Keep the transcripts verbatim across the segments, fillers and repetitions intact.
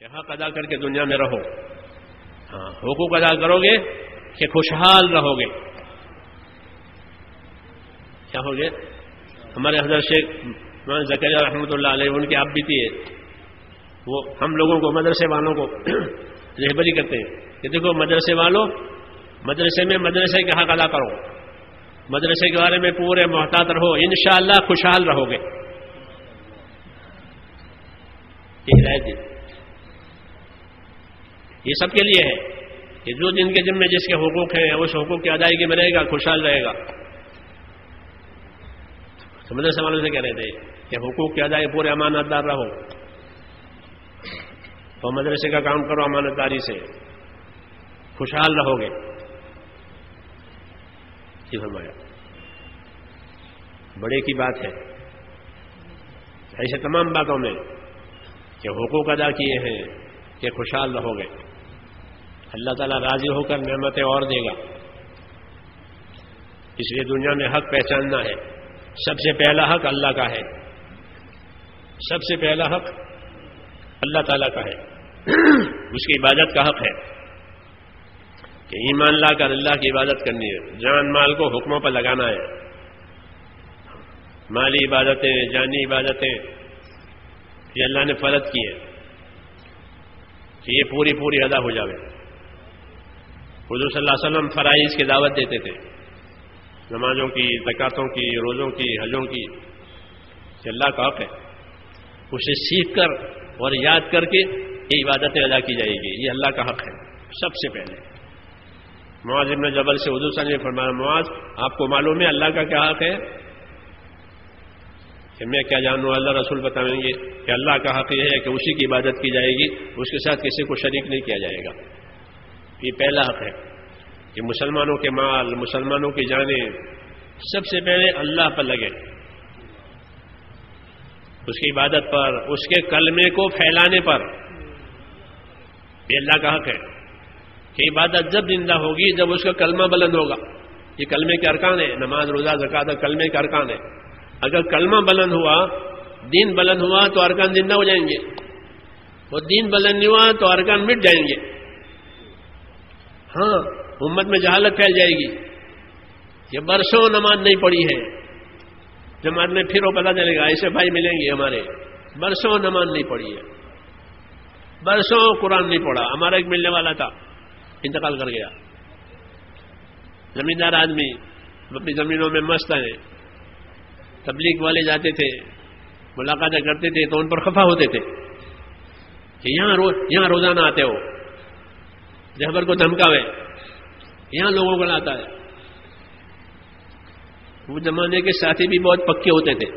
کہ حق ادا کر کے دنیا میں رہو. ہاں حقوق ادا کرو گے کہ خوشحال رہو گے. کیا ہو گے؟ ہمارے حضرت شیخ مولانا زکریا رحمۃ اللہ علیہ ان کی آپ بھی تھی، وہ ہم لوگوں کو مدرسے والوں کو رہبری کرتے ہیں کہ دیکھو مدرسے والوں، مدرسے میں مدرسے کے حق ادا کرو، مدرسے کے بارے میں پورے محتاط رہو، انشاءاللہ خوشحال رہو گے. یہ ہدایت دی. یہ سب کے لیے ہے کہ جو جن کے ذمہ جس کے حقوق ہیں اس حقوق کی ادائیگی میں رہے گا خوشحال رہے گا. مدرسے والوں سے کہہ رہے تھے کہ حقوق کی ادائیگی پورے امانت دار رہو، تو مدرسے کا کام کرو امانت داری سے، خوشحال رہو گے. یہ فرمایا بڑے کی بات ہے. ایسے تمام باتوں میں کہ حقوق ادا کیے ہیں کہ خوشحال رہو گے. اللہ تعالیٰ راضی ہو کر نعمتیں اور دے گا. اس لیے دنیا میں حق پہچاننا ہے. سب سے پہلا حق اللہ کا ہے، سب سے پہلا حق اللہ تعالیٰ کا ہے، اس کی عبادت کا حق ہے کہ ایمان لا کر اللہ کی عبادت کرنی ہے، جان مال کو حکموں پر لگانا ہے. مالی عبادتیں، جانی عبادتیں یہ اللہ نے فرض کی ہے کہ یہ پوری پوری ادا ہو جاوے. حضور صلی اللہ علیہ وسلم فرائض کی دعوت دیتے تھے، نمازوں کی، زکاتوں کی، روزوں کی، حجوں کی، کہ اللہ کا حق ہے، اسے سیکھ کر اور یاد کر کے یہ عبادتیں ادا کی جائے گی. یہ اللہ کا حق ہے سب سے پہلے. معاذ بن جبل سے حضور صلی اللہ علیہ وسلم نے فرمایا، معاذ آپ کو معلوم ہے اللہ کا کیا حق ہے؟ کہ میں کیا جانوں، اللہ رسول بتائیں گے کہ اللہ کا حق یہ ہے کہ اسی کی عبادت کی جائے گی، اس کے ساتھ کسی کو شریک نہیں کیا جائے گا. یہ پہلا حق ہے کہ مسلمانوں کے مال، مسلمانوں کی جانیں سب سے پہلے اللہ پر لگے، اس کی عبادت پر، اس کے کلمے کو پھیلانے پر. یہ اللہ کا حق ہے کہ عبادت جب زندہ ہوگی جب اس کا کلمہ بلند ہوگا. یہ کلمے کے ارکان ہے، نماز، روزہ، زکات کلمے کے ارکان ہے. اگر کلمہ بلند ہوا، دین بلند ہوا تو ارکان زندہ ہو جائیں گے، اور دین بلند نہیں ہوا تو ارکان مٹ جائیں گے. ہاں امت میں جہالت پھیل جائے گی کہ برسوں نماز نہیں پڑھی ہے، جماعت میں پھر وہ پتہ چلے گا، ایسے بھائی ملیں گے ہمارے برسوں نماز نہیں پڑھی ہے، برسوں قرآن نہیں پڑھا. ہمارا ایک ملنے والا تھا، انتقال کر گیا، زمیندار آدمی، اپنی زمینوں میں مست ہیں. تبلیغ والے جاتے تھے، ملاقاتیں کرتے تھے تو ان پر خفا ہوتے تھے کہ یہاں روز یہاں روزانہ آتے ہو، رہبر کو دھمکاوے، یہاں لوگوں کو لاتا ہے. وہ زمانے کے ساتھی بھی بہت پکے ہوتے تھے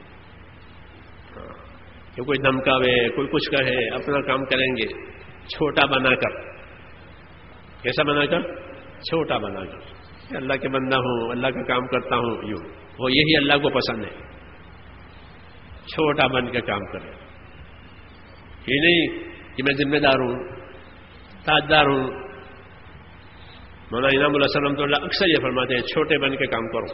کہ کوئی دھمکاوے، کوئی کچھ کہے، اپنا کام کریں گے چھوٹا بنا کر. کیسا بنا کر؟ چھوٹا بنا کر، اللہ کے بندہ ہوں، اللہ کا کام کرتا ہوں. یوں وہ یہی اللہ کو پسند ہے، چھوٹا بن کے کام کرے. یہ نہیں کہ میں ذمہ دار ہوں، تاجدار ہوں. مولانا انعام اللہ صلی اللہ علیہ وسلم اکثر یہ فرماتے ہیں چھوٹے بن کے کام کرو.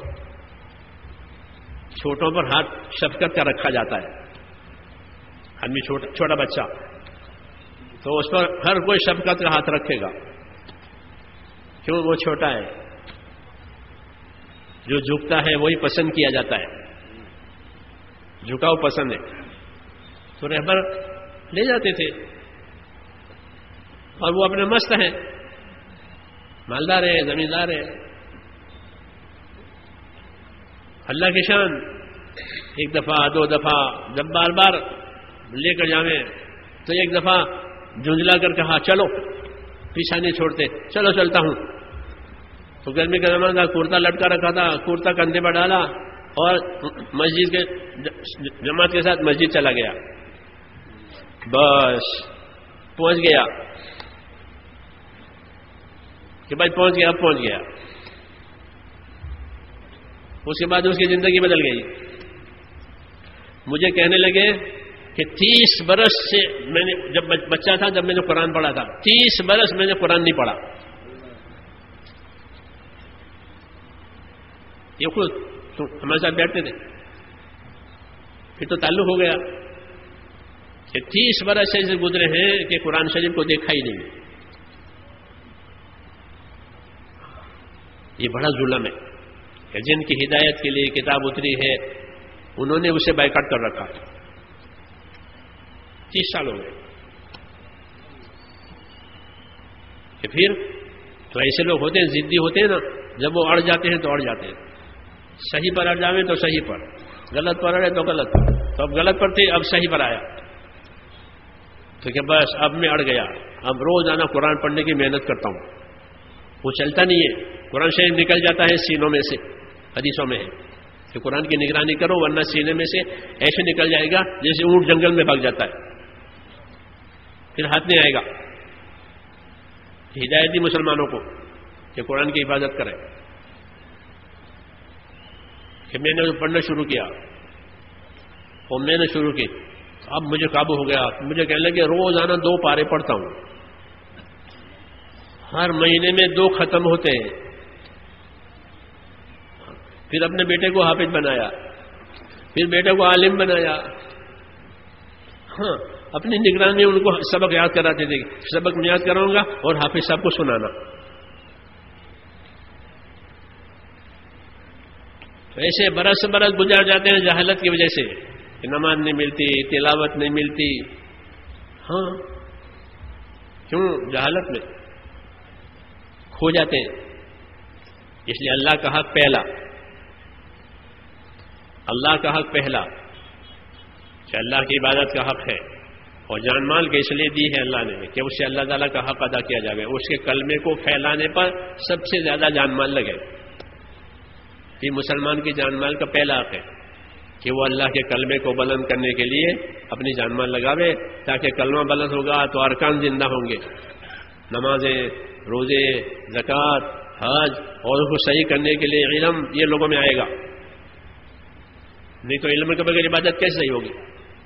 چھوٹوں پر ہاتھ شفقت کا رکھا جاتا ہے. آدمی چھوٹا چھوٹا بچہ تو اس پر ہر کوئی شفقت کا ہاتھ رکھے گا، کیوں؟ وہ چھوٹا ہے. جو جھکتا ہے وہی پسند کیا جاتا ہے، جھکاؤ پسند ہے. تو رہبر لے جاتے تھے اور وہ اپنے مست ہیں، مالدار ہے، زمیندار ہے. اللہ کی شان. ایک دفعہ، دو دفعہ، جب بار بار لے کر جاویں تو ایک دفعہ جھنجلا کر کہا چلو، پیچھا نہیں چھوڑتے، چلو چلتا ہوں. تو گرمی کا زمانہ تھا، کرتا لٹکا رکھا تھا، کرتا کندھے پر ڈالا اور مسجد کے جماعت کے ساتھ مسجد چلا گیا. بس پہنچ گیا کہ بھائی پہنچ گیا، اب پہنچ گیا. اس کے بعد اس کی زندگی بدل گئی. مجھے کہنے لگے کہ تیس برس سے میں نے، جب بچہ تھا جب میں نے قرآن پڑھا تھا، تیس برس میں نے قرآن نہیں پڑھا. یہ خود ہمارے ساتھ بیٹھتے تھے، پھر تو تعلق ہو گیا. کہ تیس برس ایسے گزرے ہیں کہ قرآن شریف کو دیکھا ہی نہیں. یہ بڑا ظلم ہے کہ جن کی ہدایت کے لیے کتاب اتری ہے انہوں نے اسے بائیکاٹ کر رکھا. تیس سال ہو گئے. کہ پھر تو ایسے لوگ ہوتے ہیں ضدی ہوتے ہیں نا, جب وہ اڑ جاتے ہیں تو اڑ جاتے ہیں. صحیح پر اڑ جاویں تو صحیح پر, غلط پر اڑے تو غلط پر. تو اب غلط پر تھے, اب صحیح پر آیا تو کہ بس اب میں اڑ گیا, اب روزانہ قرآن پڑھنے کی محنت کرتا ہوں. وہ چلتا نہیں ہے, قرآن شریف نکل جاتا ہے سینوں میں سے. حدیثوں میں ہے کہ قرآن کی نگرانی کرو ورنہ سینے میں سے ایسے نکل جائے گا جیسے اونٹ جنگل میں بھاگ جاتا ہے, پھر ہاتھ نہیں آئے گا. ہدایت دی مسلمانوں کو کہ قرآن کی حفاظت کریں. کہ میں نے پڑھنا شروع کیا اور میں نے شروع کی, اب مجھے قابو ہو گیا. مجھے کہنے لگے روزانہ دو پارے پڑھتا ہوں, ہر مہینے میں دو ختم ہوتے ہیں. پھر اپنے بیٹے کو حافظ بنایا, پھر بیٹے کو عالم بنایا. ہاں, اپنی نگرانی ان کو سبق یاد کراتے تھے, سبق میں یاد کراؤں گا اور حافظ صاحب کو سنانا. ایسے برس برس گزار جاتے ہیں جہالت کی وجہ سے کہ نماز نہیں ملتی, تلاوت نہیں ملتی. ہاں, کیوں؟ جہالت میں کھو جاتے ہیں. اس لیے اللہ کا حق پہلا, اللہ کا حق پہلا کہ اللہ کی عبادت کا حق ہے. اور جان مال کے اس لیے دی ہے اللہ نے کہ اس سے اللہ تعالیٰ کا حق ادا کیا جائے. اس کے کلمے کو پھیلانے پر سب سے زیادہ جان مال لگے. یہ مسلمان کی جان مال کا پہلا حق ہے کہ وہ اللہ کے کلمے کو بلند کرنے کے لیے اپنی جان مال لگاوے, تاکہ کلمہ بلند ہوگا تو ارکان زندہ ہوں گے. نمازیں, روزے, زکوٰۃ, حج, اور اس کو صحیح کرنے کے لیے علم یہ لوگوں میں آئے گا. نہیں تو علم کے بغیر عبادت کیسے صحیح ہوگی؟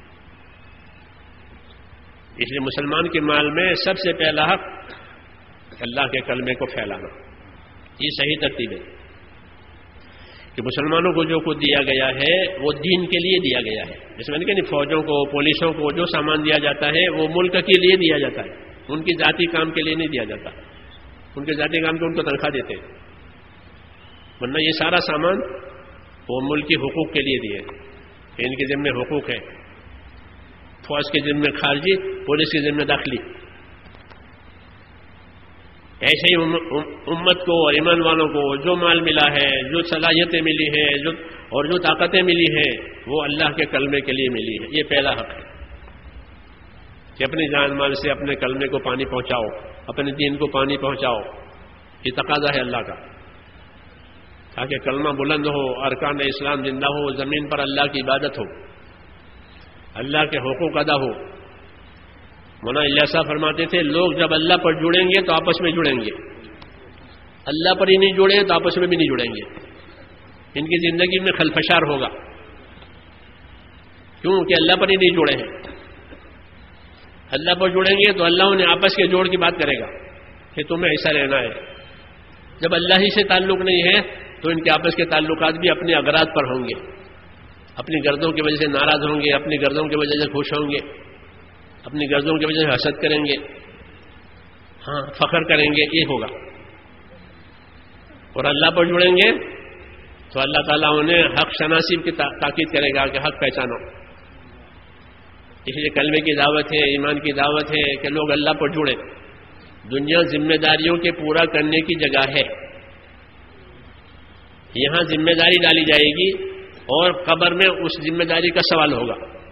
اس لیے مسلمان کے مال میں سب سے پہلا حق اللہ کے کلمے کو پھیلانا. یہ صحیح ترتیب ہے کہ مسلمانوں کو جو کچھ دیا گیا ہے وہ دین کے لیے دیا گیا ہے. جس میں کہ فوجوں کو, پولیسوں کو جو سامان دیا جاتا ہے وہ ملک کے لیے دیا جاتا ہے, ان کی ذاتی کام کے لیے نہیں دیا جاتا. ان کے ذاتی کام کو ان کو تنخواہ دیتے ہیں, ورنہ یہ سارا سامان وہ ملک کے حقوق کے لیے دیے. ان کے ذمہ حقوق ہے, فوج کے ذمہ خارجی, پولیس کے ذمہ داخلی. ایسے ہی امت کو اور ایمان والوں کو جو مال ملا ہے, جو صلاحیتیں ملی ہیں, جو اور جو طاقتیں ملی ہیں, وہ اللہ کے کلمے کے لیے ملی ہے. یہ پہلا حق ہے کہ اپنی جان مال سے اپنے کلمے کو پانی پہنچاؤ, اپنے دین کو پانی پہنچاؤ. یہ تقاضا ہے اللہ کا, تاکہ کلمہ بلند ہو, ارکان اسلام زندہ ہو, زمین پر اللہ کی عبادت ہو, اللہ کے حقوق ادا ہو. مولانا الیاس صاحب فرماتے تھے لوگ جب اللہ پر جڑیں گے تو آپس میں جڑیں گے, اللہ پر ہی نہیں جڑے تو آپس میں بھی نہیں جڑیں گے. ان کی زندگی میں خلفشار ہوگا, کیوں کہ اللہ پر ہی نہیں جڑے ہیں. اللہ پر جڑیں گے تو اللہ انہیں آپس کے جوڑ کی بات کرے گا کہ تمہیں ایسا رہنا ہے. جب اللہ ہی سے تعلق نہیں ہے تو ان کے آپس کے تعلقات بھی اپنے اغراض پر ہوں گے, اپنی غرضوں کی وجہ سے ناراض ہوں گے, اپنی غرضوں کی وجہ سے خوش ہوں گے, اپنی غرضوں کی وجہ سے حسد کریں گے, ہاں فخر کریں گے. یہ ہوگا. اور اللہ پر جڑیں گے تو اللہ تعالیٰ انہیں حق شناسی کی تاکید کرے گا کہ حق پہچانو. اس لیے کلمے کی دعوت ہے, ایمان کی دعوت ہے کہ لوگ اللہ پر جڑیں. دنیا ذمہ داریوں کے پورا کرنے کی جگہ ہے. یہاں ذمہ داری ڈالی جائے گی اور قبر میں اس ذمہ داری کا سوال ہوگا.